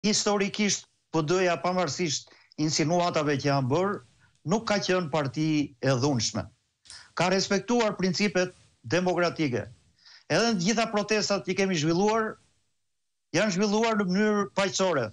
historikisht PD-ja pavarësisht insinuatave që janë bërë, nuk ka qenë parti e dhunshme. Ka respektuar principet demokratike. Edhe në gjitha protestat që kemi zhvilluar, janë zhvilluar në mënyrë paqësore.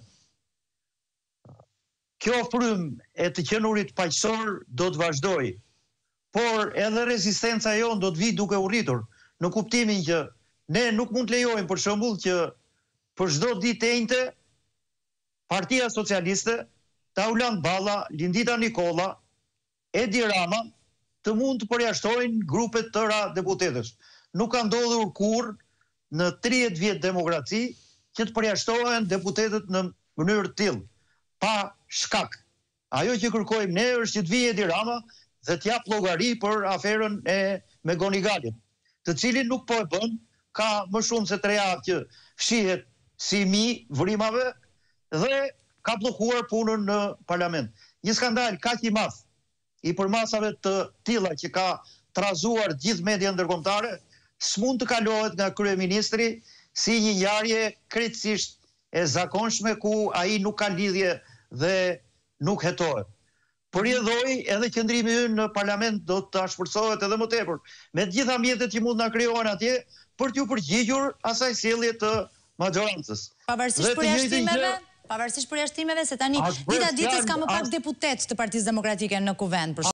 Kjo frymë e të qenurit paqësor do të vazhdoj, por edhe rezistenca jonë do të vi duke u rritur, në kuptimin që ne nuk mund të lejojmë për shembull që për çdo ditë të njëjtë Partia Socialiste, Taulant Balla, Lindita Nikolla, Edi Rama të mund të përjashtojnë grupet tëra deputetësh. Nuk ka ndodhur kurrë në 30 vjet demokraci që të përjashtohen deputetët në mënyrë të tillë, pa shkak. Ajo që kërkojmë ne është që të vijë Edi Rama dhe të jap llogari për aferën me Gonigalin, të cilin nuk po e bën, ka më shumë se 3 javë që fshihet si vrimave dhe ka bllokuar punën në parlament. Një skandal kaq i madh i përmasave të tilla që ka trazuar gjithë media ndërkombëtare, s'mund të kalohet nga kryeministri si një ngjarje krejtësisht e zakonshme ku ai nuk ka lidhje dhe nuk hetohet. Përjedhoj edhe qëndrimi ynë në parlament do të shpërthohet edhe më tepër me të gjitha mjetet që mund na krijohen atje për t'ju përgjigjur asaj sjellje të majorancës. Pavarësisht përjashtimeve, se tani dita ditës ka më pak deputet të Partisë Demokratike në kuvend.